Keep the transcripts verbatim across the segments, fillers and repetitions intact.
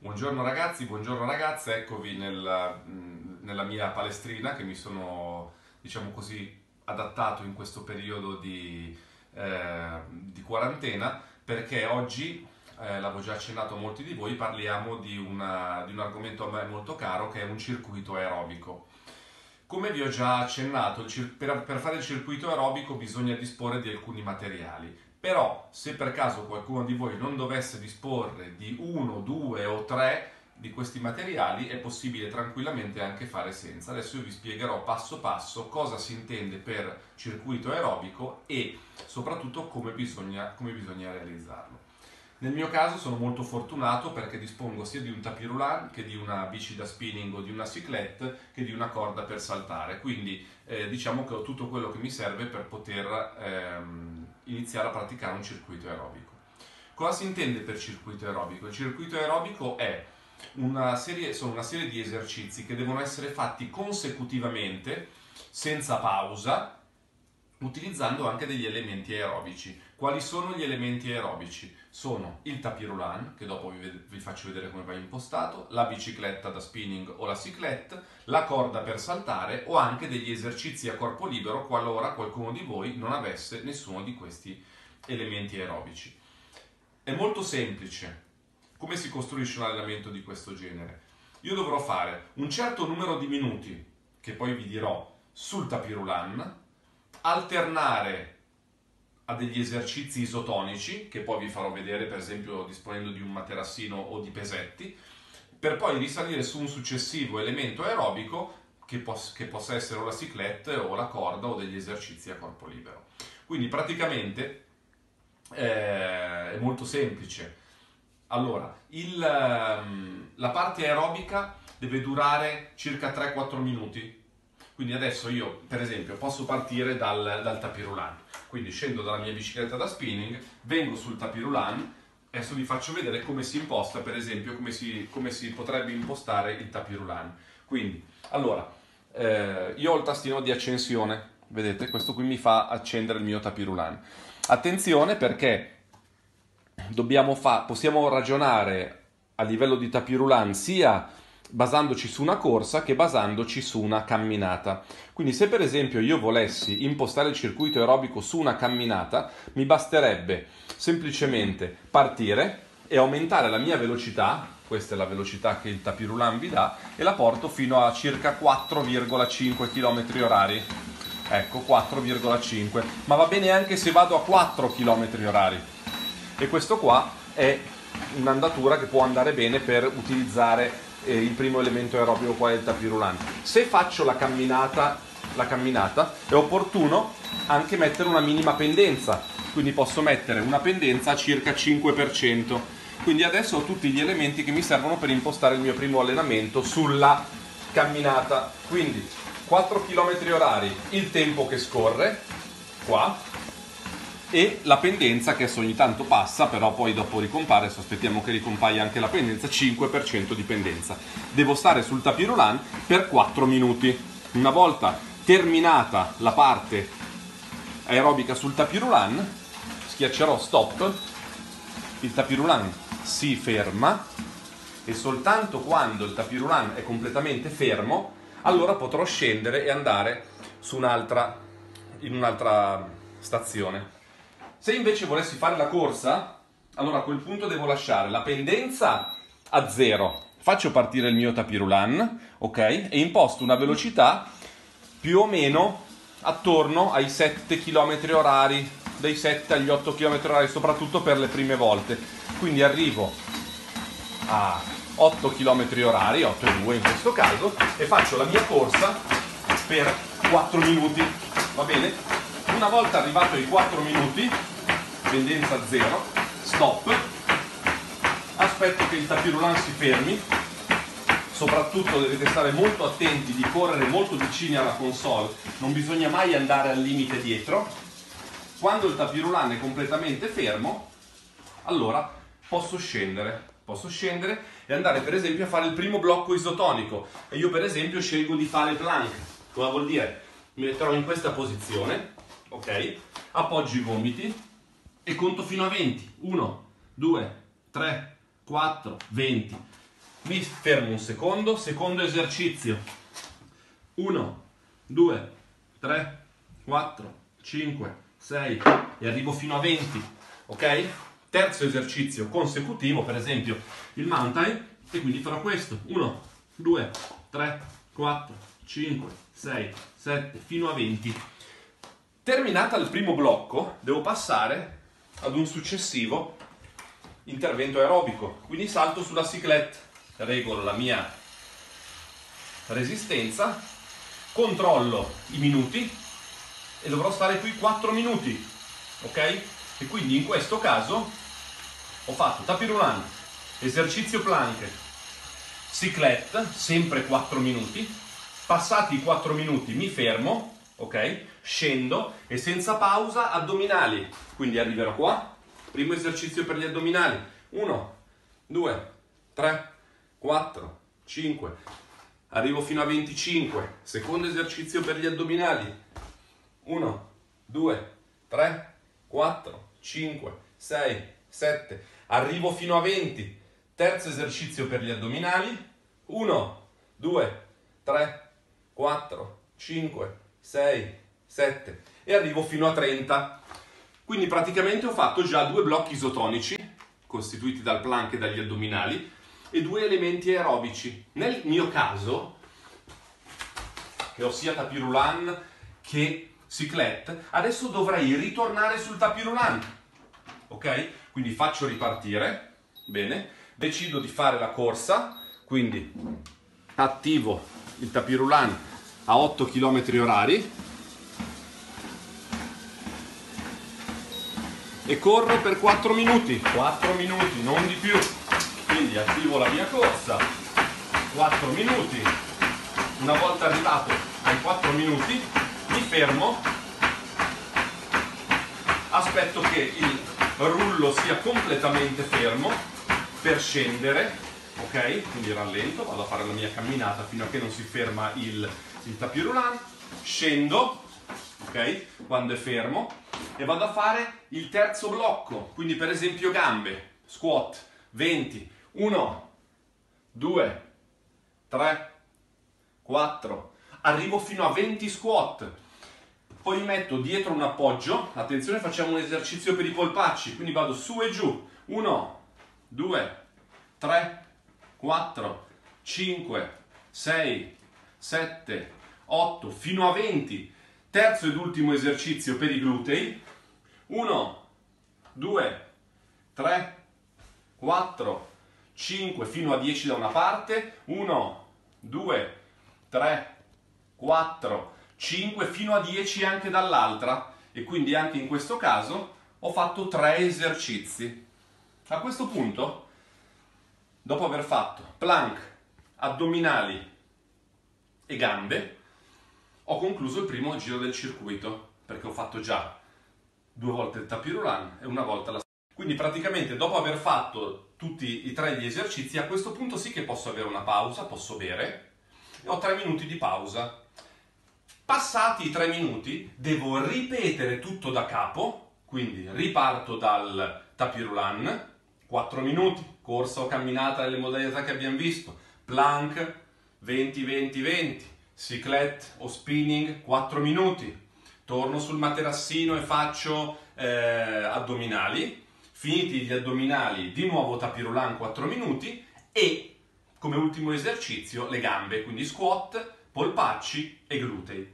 Buongiorno ragazzi, buongiorno ragazze, eccovi nel- nella mia palestrina che mi sono, diciamo così, adattato in questo periodo di, eh, di quarantena perché oggi, eh, l'avevo già accennato a molti di voi, parliamo di, una- di un argomento a me molto caro che è un circuito aerobico. Come vi ho già accennato, il cir- per, per fare il circuito aerobico bisogna disporre di alcuni materiali. Però, se per caso qualcuno di voi non dovesse disporre di uno, due o tre di questi materiali, è possibile tranquillamente anche fare senza. Adesso io vi spiegherò passo passo cosa si intende per circuito aerobico e soprattutto come bisogna, come bisogna realizzarlo. Nel mio caso sono molto fortunato perché dispongo sia di un tapis roulant che di una bici da spinning o di una cyclette che di una corda per saltare, quindi eh, diciamo che ho tutto quello che mi serve per poter ehm, iniziare a praticare un circuito aerobico. Cosa si intende per circuito aerobico? Il circuito aerobico è una serie, sono una serie di esercizi che devono essere fatti consecutivamente, senza pausa, utilizzando anche degli elementi aerobici. Quali sono gli elementi aerobici? Sono il tapis roulant, che dopo vi, ved- vi faccio vedere come va impostato, la bicicletta da spinning o la cyclette, la corda per saltare o anche degli esercizi a corpo libero qualora qualcuno di voi non avesse nessuno di questi elementi aerobici. È molto semplice. Come si costruisce un allenamento di questo genere? Io dovrò fare un certo numero di minuti, che poi vi dirò, sul tapis roulant, alternare a degli esercizi isotonici, che poi vi farò vedere per esempio disponendo di un materassino o di pesetti, per poi risalire su un successivo elemento aerobico che, pos- che possa essere o la ciclette o la corda o degli esercizi a corpo libero. Quindi praticamente eh, è molto semplice. Allora, il, ehm, la parte aerobica deve durare circa tre quattro minuti. Quindi adesso io, per esempio, posso partire dal, dal tapis roulant. Quindi scendo dalla mia bicicletta da spinning, vengo sul tapis roulant, adesso vi faccio vedere come si imposta, per esempio, come si, come si potrebbe impostare il tapis roulant. Quindi, allora, eh, io ho il tastino di accensione, vedete? Questo qui mi fa accendere il mio tapis roulant. Attenzione perché dobbiamo fa- possiamo ragionare a livello di tapis roulant sia basandoci su una corsa che basandoci su una camminata. Quindi se per esempio io volessi impostare il circuito aerobico su una camminata, mi basterebbe semplicemente partire e aumentare la mia velocità, questa è la velocità che il tapis roulant vi dà, e la porto fino a circa quattro virgola cinque chilometri orari. Ecco, quattro virgola cinque, ma va bene anche se vado a quattro chilometri orari. E questo qua è un'andatura che può andare bene per utilizzare eh, il primo elemento aerobico quale è il tapis roulant. Se faccio la camminata, la camminata è opportuno anche mettere una minima pendenza, quindi posso mettere una pendenza a circa cinque per cento. Quindi adesso ho tutti gli elementi che mi servono per impostare il mio primo allenamento sulla camminata. Quindi quattro chilometri orari, il tempo che scorre, qua, e la pendenza che adesso ogni tanto passa, però poi dopo ricompare, adesso aspettiamo che ricompaia anche la pendenza, cinque per cento di pendenza. Devo stare sul tapis roulant per quattro minuti. Una volta terminata la parte aerobica sul tapis roulant, schiaccerò stop, il tapis roulant si ferma e soltanto quando il tapis roulant è completamente fermo, allora potrò scendere e andare su un'altra, in un'altra stazione. Se invece volessi fare la corsa, allora a quel punto devo lasciare la pendenza a zero. Faccio partire il mio tapis roulant, ok? E imposto una velocità più o meno attorno ai sette chilometri orari, dai sette agli otto chilometri orari, soprattutto per le prime volte. Quindi arrivo a otto chilometri orari, otto e due in questo caso, e faccio la mia corsa per quattro minuti, va bene? Una volta arrivato ai quattro minuti, pendenza zero, stop, aspetto che il tapis roulant si fermi, soprattutto dovete stare molto attenti di correre molto vicini alla console, non bisogna mai andare al limite dietro. Quando il tapis roulant è completamente fermo, allora posso scendere, posso scendere e andare per esempio a fare il primo blocco isotonico, e io per esempio scelgo di fare plank. Cosa vuol dire? Mi metterò in questa posizione, ok? Appoggio i gomiti e conto fino a venti. uno, due, tre, quattro, venti. mi fermo un secondo, secondo esercizio, uno, due, tre, quattro, cinque, sei e arrivo fino a venti, ok? Terzo esercizio consecutivo, per esempio il mountain, e quindi farò questo, uno, due, tre, quattro, cinque, sei, sette, fino a venti. Terminata il primo blocco, devo passare ad un successivo intervento aerobico, quindi salto sulla cyclette, regolo la mia resistenza, controllo i minuti e dovrò stare qui quattro minuti, ok? E quindi in questo caso ho fatto tapis roulant, esercizio plank, cyclette, sempre quattro minuti, passati i quattro minuti mi fermo, ok? Scendo e senza pausa addominali, quindi arriverò qua, primo esercizio per gli addominali, uno, due, tre, quattro, cinque, arrivo fino a venticinque, secondo esercizio per gli addominali, uno, due, tre, quattro, cinque, sei, sette, arrivo fino a venti, terzo esercizio per gli addominali, uno, due, tre, quattro, cinque, sei, sette e arrivo fino a trenta. Quindi praticamente ho fatto già due blocchi isotonici, costituiti dal plank e dagli addominali, e due elementi aerobici. Nel mio caso, che ho sia tapis roulant che cyclette, adesso dovrei ritornare sul tapis roulant, ok? Quindi faccio ripartire, bene, decido di fare la corsa, quindi attivo il tapis roulant a otto chilometri orari e corro per quattro minuti, quattro minuti, non di più. Quindi attivo la mia corsa, quattro minuti, una volta arrivato ai quattro minuti mi fermo, aspetto che il rullo sia completamente fermo per scendere, ok? Quindi rallento, vado a fare la mia camminata fino a che non si ferma il, il tapis roulant, scendo, ok? Quando è fermo, e vado a fare il terzo blocco, quindi per esempio gambe, squat, venti, uno, due, tre, quattro, arrivo fino a venti squat, poi mi metto dietro un appoggio, attenzione facciamo un esercizio per i polpacci, quindi vado su e giù, uno, due, tre, quattro, cinque, sei, sette, otto, fino a venti, terzo ed ultimo esercizio per i glutei, uno, due, tre, quattro, cinque, fino a dieci da una parte, uno, due, tre, quattro, cinque, fino a dieci anche dall'altra, e quindi anche in questo caso ho fatto tre esercizi. A questo punto, dopo aver fatto plank, addominali e gambe, ho concluso il primo giro del circuito, perché ho fatto già due volte il tapis roulant e una volta la... Quindi praticamente dopo aver fatto tutti i tre gli esercizi, a questo punto sì che posso avere una pausa, posso bere, e ho tre minuti di pausa. Passati i tre minuti devo ripetere tutto da capo, quindi riparto dal tapis roulant, quattro minuti, corsa o camminata nelle modalità che abbiamo visto, plank venti venti venti, cyclette o spinning quattro minuti, torno sul materassino e faccio eh, addominali, finiti gli addominali di nuovo tapis roulant quattro minuti e come ultimo esercizio le gambe, quindi squat, polpacci e glutei.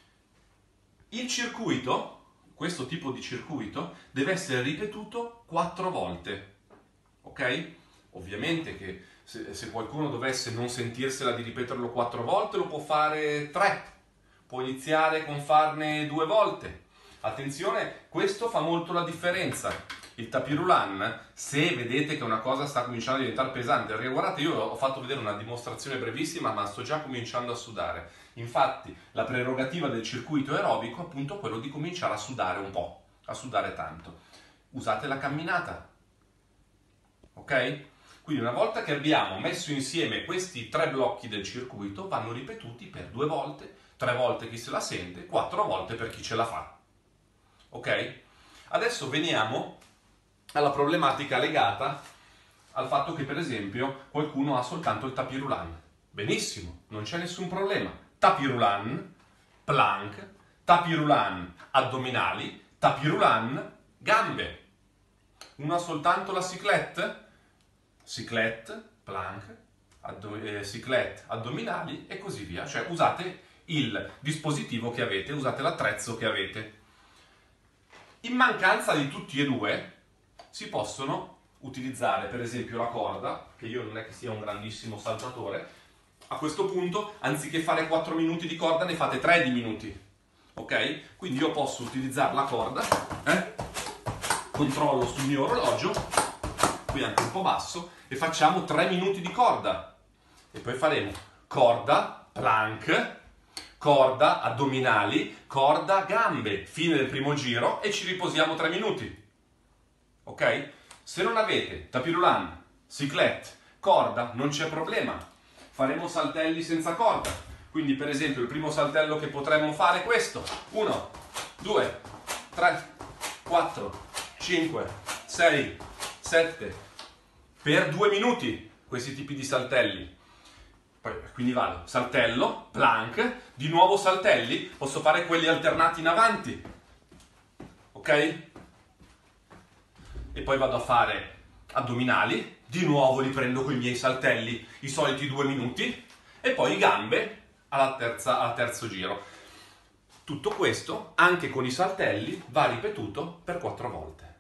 Il circuito, questo tipo di circuito, deve essere ripetuto quattro volte, ok? Ovviamente che se, se qualcuno dovesse non sentirsela di ripeterlo quattro volte, lo può fare tre, può iniziare con farne due volte. Attenzione, questo fa molto la differenza. Il tapis roulant, se vedete che una cosa sta cominciando a diventare pesante, perché guardate, io ho fatto vedere una dimostrazione brevissima, ma sto già cominciando a sudare. Infatti, la prerogativa del circuito aerobico è appunto quello di cominciare a sudare un po', a sudare tanto. Usate la camminata, ok? Quindi una volta che abbiamo messo insieme questi tre blocchi del circuito, vanno ripetuti per due volte, tre volte chi se la sente, quattro volte per chi ce la fa. Ok? Adesso veniamo alla problematica legata al fatto che per esempio qualcuno ha soltanto il tapirulan. Benissimo, non c'è nessun problema. Tapirulan, plank, tapirulan addominali, tapirulan gambe. Uno ha soltanto la cyclette, cyclette, plank, addo- eh, cyclette addominali e così via. Cioè usate il dispositivo che avete, usate l'attrezzo che avete. In mancanza di tutti e due si possono utilizzare per esempio la corda, che io non è che sia un grandissimo saltatore. A questo punto, anziché fare quattro minuti di corda, ne fate tre di minuti, ok? Quindi io posso utilizzare la corda, eh? Controllo sul mio orologio, qui anche un po' basso, e facciamo tre minuti di corda. E poi faremo corda, plank, corda, addominali, corda, gambe, fine del primo giro e ci riposiamo tre minuti, ok? Se non avete tapirulan, cyclette, corda, non c'è problema. Faremo saltelli senza corda. Quindi per esempio il primo saltello che potremmo fare è questo. uno, due, tre, quattro, cinque, sei, sette. Per due minuti questi tipi di saltelli. Poi, quindi vado saltello, plank, di nuovo saltelli. Posso fare quelli alternati in avanti. Ok? E poi vado a fare addominali. Di nuovo riprendo con i miei saltelli i soliti due minuti e poi gambe alla terza, al terzo giro. Tutto questo, anche con i saltelli, va ripetuto per quattro volte.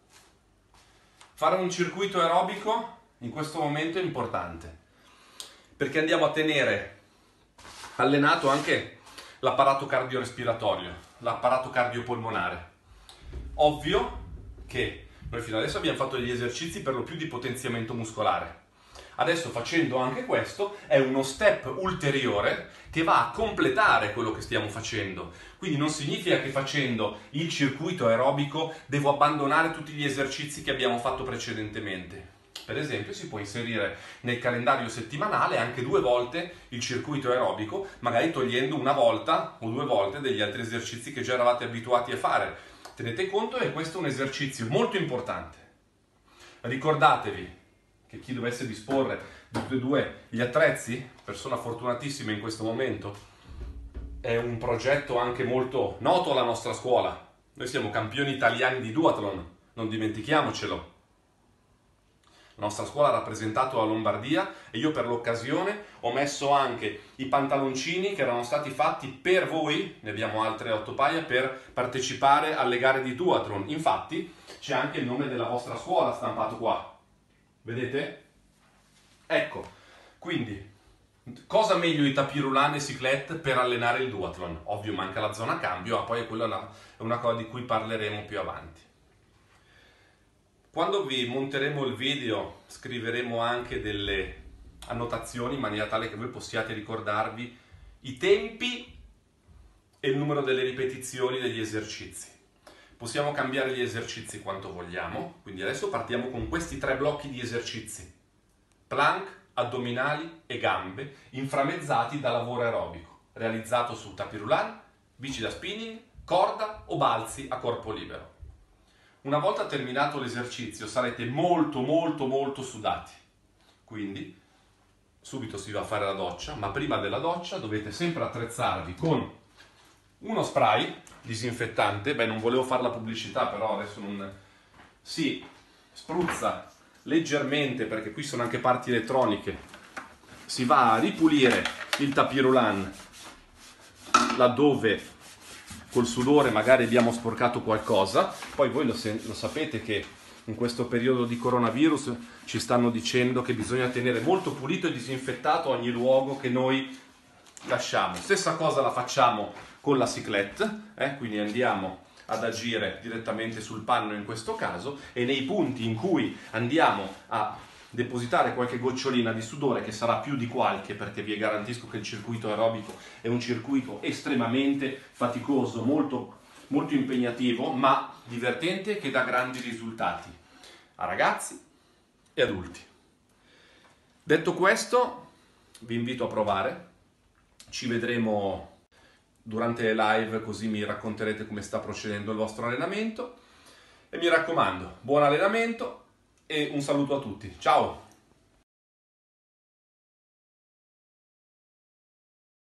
Fare un circuito aerobico in questo momento è importante, perché andiamo a tenere allenato anche l'apparato cardiorespiratorio, l'apparato cardiopolmonare. Ovvio che noi fino adesso abbiamo fatto degli esercizi per lo più di potenziamento muscolare. Adesso facendo anche questo è uno step ulteriore che va a completare quello che stiamo facendo. Quindi non significa che facendo il circuito aerobico devo abbandonare tutti gli esercizi che abbiamo fatto precedentemente. Per esempio si può inserire nel calendario settimanale anche due volte il circuito aerobico, magari togliendo una volta o due volte degli altri esercizi che già eravate abituati a fare. Tenete conto che questo è un esercizio molto importante. Ricordatevi che chi dovesse disporre di tutti e due gli attrezzi, persona fortunatissima in questo momento, è un progetto anche molto noto alla nostra scuola. Noi siamo campioni italiani di duathlon, non dimentichiamocelo. La nostra scuola ha rappresentato la Lombardia e io per l'occasione ho messo anche i pantaloncini che erano stati fatti per voi, ne abbiamo altre otto paia, per partecipare alle gare di duathlon. Infatti c'è anche il nome della vostra scuola stampato qua. Vedete? Ecco, quindi cosa meglio i tapirulan e cyclette per allenare il duathlon? Ovvio manca la zona cambio, ma poi quella è una cosa di cui parleremo più avanti. Quando vi monteremo il video scriveremo anche delle annotazioni in maniera tale che voi possiate ricordarvi i tempi e il numero delle ripetizioni degli esercizi. Possiamo cambiare gli esercizi quanto vogliamo, quindi adesso partiamo con questi tre blocchi di esercizi: plank, addominali e gambe, inframmezzati da lavoro aerobico, realizzato su tapirulan, bici da spinning, corda o balzi a corpo libero. Una volta terminato l'esercizio sarete molto molto molto sudati, quindi subito si va a fare la doccia, ma prima della doccia dovete sempre attrezzarvi con uno spray disinfettante. Beh, non volevo fare la pubblicità, però adesso non si spruzza leggermente, perché qui sono anche parti elettroniche. Si va a ripulire il tapirulan laddove col sudore magari abbiamo sporcato qualcosa. Poi voi lo, lo sapete che in questo periodo di coronavirus ci stanno dicendo che bisogna tenere molto pulito e disinfettato ogni luogo che noi lasciamo. Stessa cosa la facciamo con la cyclette, eh? Quindi andiamo ad agire direttamente sul panno in questo caso, e nei punti in cui andiamo a depositare qualche gocciolina di sudore, che sarà più di qualche, perché vi garantisco che il circuito aerobico è un circuito estremamente faticoso, molto, molto impegnativo, ma divertente, che dà grandi risultati a ragazzi e adulti. Detto questo, vi invito a provare, ci vedremo durante le live, così mi racconterete come sta procedendo il vostro allenamento, e mi raccomando, buon allenamento e un saluto a tutti. Ciao!